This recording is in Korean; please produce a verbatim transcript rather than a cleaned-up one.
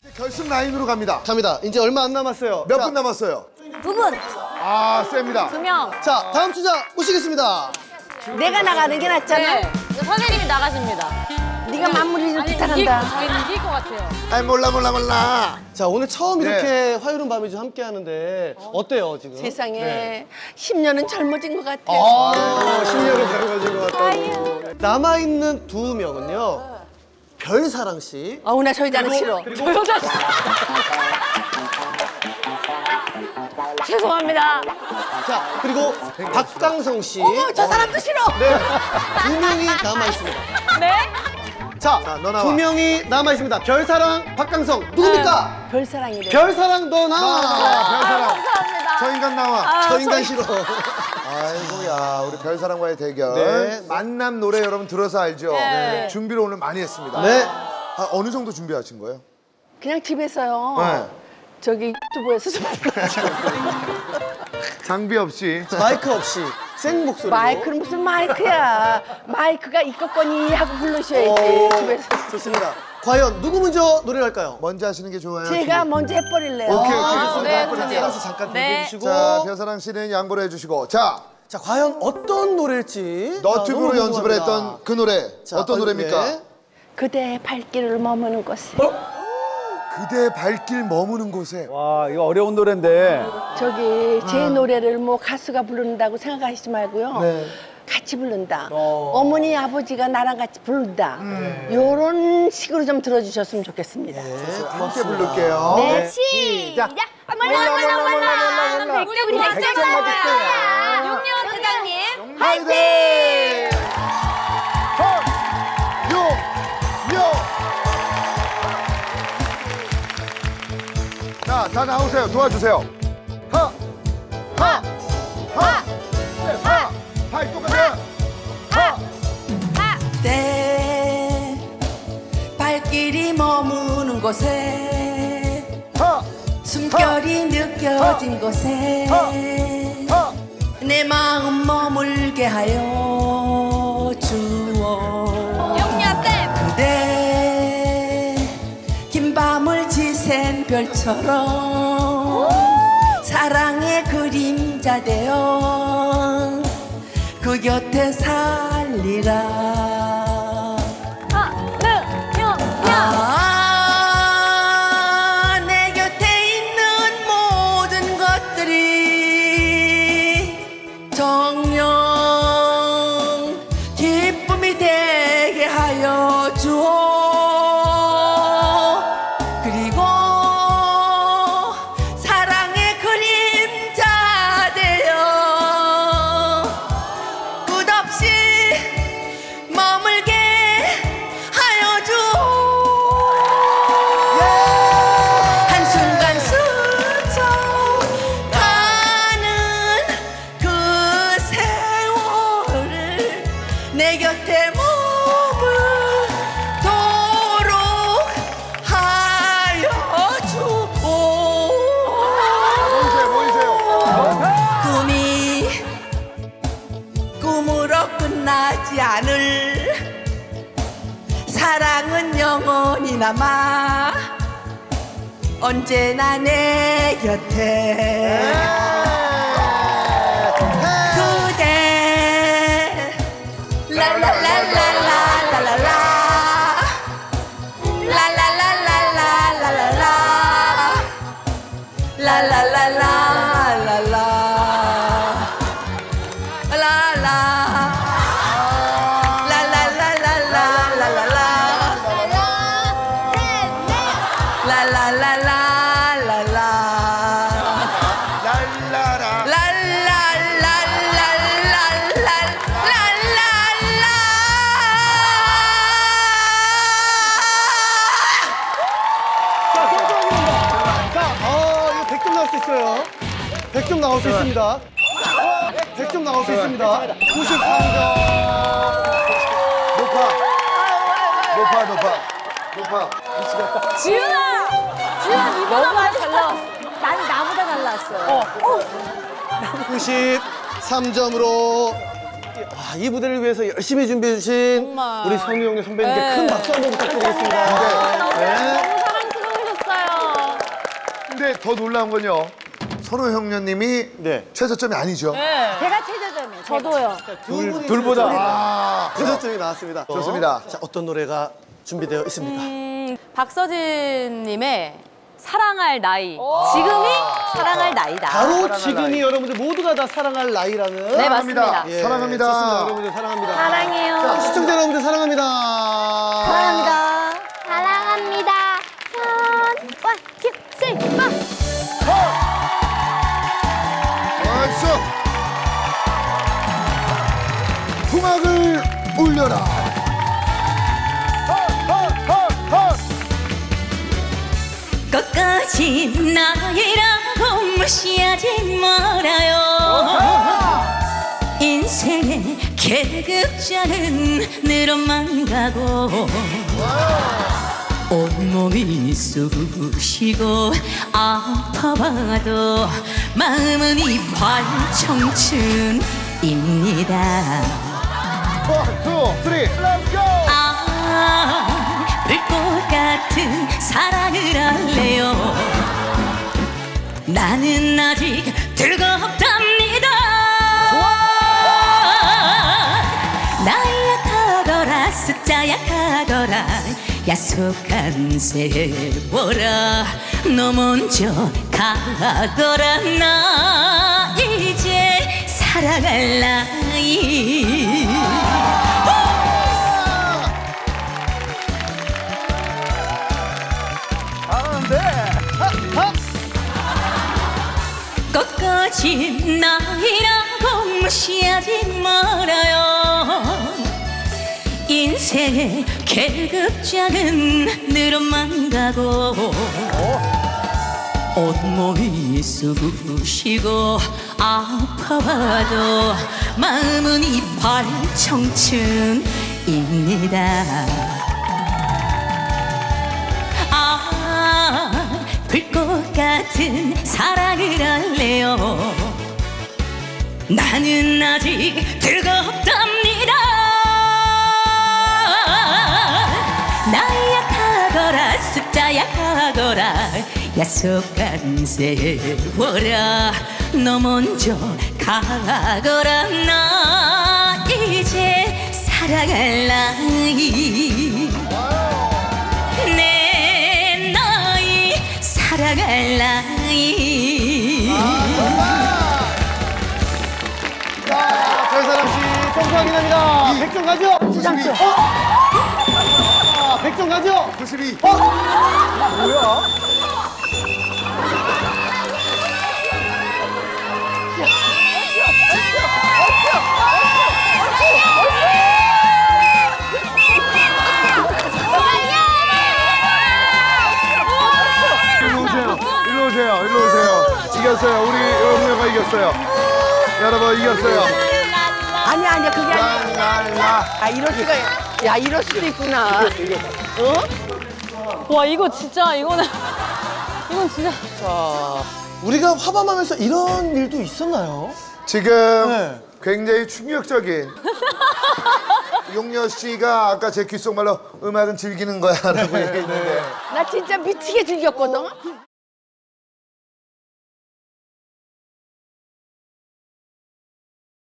결승 라인으로 갑니다. 갑니다. 이제 얼마 안 남았어요. 몇 분 남았어요? 두 분. 아, 셉니다. 두 명. 자, 다음 주자 모시겠습니다. 내가 나가는 게 낫잖아. 네. 선생님이 나가십니다. 네가 마무리 좀 아니, 부탁한다. 이길, 저희는 이길 것 같아요. 아이, 몰라, 몰라, 몰라. 자, 오늘 처음 네. 이렇게 화요일은 밤이죠 함께 하는데 어때요, 지금? 세상에 네. 십 년은 젊어진 것 같아. 아, 십 년을 젊어진 것 같다고. 남아있는 두 명은요. 별사랑 씨. 어우, 나 저 여자는 싫어. 저 여자 죄송합니다. 자, 그리고 박강성 씨. 어머, 저 사람도 싫어. 네, 두 명이 남아있습니다. 네? 자, 자, 너 나와. 두 명이 남아있습니다. 별사랑, 박강성. 누굽니까? 별사랑이래. 별사랑 너 나와. 나와, 별사랑. 감사합니다. 저 인간 나와. 아, 저 인간 싫어. 아이고, 야, 우리 별사랑과의 대결. 네. 만남 노래 여러분 들어서 알죠? 네. 준비를 오늘 많이 했습니다. 네. 아, 어느 정도 준비하신 거예요? 그냥 집에서요. 네. 저기 유튜브에서 좀 불러줘. 장비 없이. 마이크 없이 생 목소리로. 마이크는 무슨 마이크야. 마이크가 있겠거니 하고 부르셔야지. 오, 집에서. 좋습니다. 과연 누구 먼저 노래를 할까요? 먼저 하시는 게 좋아요? 제가 먼저 해버릴래요. 오케이, 오케이. 아, 네, 네, 선생님. 알아서 잠깐 네. 대기해 주시고. 자, 별사랑 씨는 양보를 해주시고. 자, 자, 과연 어떤 노래일지. 너튜브로 자, 너무 연습을 궁금합니다. 했던 그 노래. 자, 어떤 노래입니까? 네. 그대 발길을 머무는 곳에. 그대 발길 머무는 곳에. 와, 이거 어려운 노래인데. 저기 제 노래를 뭐 가수가 부른다고 생각하시지 말고요. 네. 같이 부른다. 어. 어. 머니 아버지가 나랑 같이 부른다. 요런 식으로 좀 들어주셨으면 좋겠습니다. 네, 함께 부를게요. 네. 시작. 몰라 몰라, 몰라 몰라, 몰라. 몰라. 우리 우리 백점 백점 맞을 맞을 용년 회장님. 화이팅! 요! 요! 자, 다 나오세요. 도와주세요. 하! 하! 하! 하! 하! 똑같아요. 하! 때 발길이 머무는 곳에 하! 숨결이 느껴진 곳에 하! 내 마음 머물게 하여 주어 용년 쌤. 그대 긴 밤을 지샌 별처럼 사랑의 그림자 되어 그 곁에 살리라. 하나, 용, 년. 아, 내 곁에 있는 모든 것들이 정녕 기쁨이 되게 하여 주오. 그리고 사랑의 그림자 되어 끝없이 머물게 하여 주오. 한순간 스쳐가는 그 세월을 내 곁에 머물도록 하여 주오. 모이세요, 모이세요. 꿈이 꿈으로 끝나지 않을 사랑은 영원히 남아 언제나 내 곁에 그대 라라라라라라라라 라라라라라라라라 라라라라라라 랄라라. 자, 경고입니다. 자, 어, 이거 백 점 나올 수 있어요. 백 점 나올 수 있습니다. 백 점 나올 수 있습니다. 구십삼 점. 높아. 높아, 높아. 높아. 지윤아! 지윤아, 이보다 많이 잘 나왔어. 난 나보다 잘 나왔어요. 구십삼 점으로 아, 이 무대를 위해서 열심히 준비해 주신 정말. 우리 선우용의 선배님께 네. 큰 박수 한번 부탁드리겠습니다. 네. 너무 사랑스러우셨어요. 더 놀라운 건요. 선호 형님이 네. 최저점이 아니죠. 제가 최저점이에요. 저도요. 두 분이 둘보다. 아, 최저점이 나왔습니다. 좋습니다. 자, 어떤 노래가 준비되어 있습니까? 음, 박서진님의 사랑할 나이. 지금이 사랑할 나이다. 바로 지금이 여러분들 모두가 다 사랑할 나이라는. 네, 맞습니다. 예, 사랑합니다. 좋습니다. 여러분들 사랑합니다. 사랑해요. 자, 시청자 여러분들 사랑합니다. 사랑합니다. 사랑합니다. 현, 원, 투, 쓰리, 포. 나이스. 풍악을 울려라. 끝까지 나이라고 무시하지 말아요. 인생의 계급자는 늘어만 가고 온몸이 쑤시고 아파봐도 마음은 이팔 청춘입니다. 원, 투, 쓰리, 렛츠고! 아, 불꽃 같은 사랑을 할래요. 나는 아직 뜨겁답니다. 나이 약하거라 숫자 약하거라 약속한 세월아 너 먼저 가거라. 나 이제 사랑할 나이. 끝까지 나이라고 무시하지 말아요. 인생의 계급자는 늘어만 가고 온몸이 쑤시고 아파봐도 마음은 이팔 청춘입니다. 아, 불꽃 같은 사랑을 할래요. 나는 아직 뜨겁답니다. 나이 약하거라 숫자 약하거라 약속한 세월아 너 먼저 가거라. 나 이제 사랑할 나이. 내 나이 사랑할 나이. 자, 별사람 씨 점수 확인합니다. 백 점 가죠? 구십이. 어? 아, 백 점 가죠? 구십이. 어? 뭐야? 일로 오세요. 일로 오세요. 일로 오세요. 이겼어요. 우리 여러분과 이겼어요. 여러분 이겼어요. 아니 아니야 그게 아니야. 랄랄라. 아 이럴 수가 야 이럴 수도 있구나. 와 이거 진짜 이거는 이건 진짜. 자, 우리가 화밤하면서 이런 일도 있었나요? 지금 네. 굉장히 충격적인 용여 씨가 아까 제 귓속말로 음악은 즐기는 거야라고 얘기했는데 나 진짜 미치게 즐겼거든.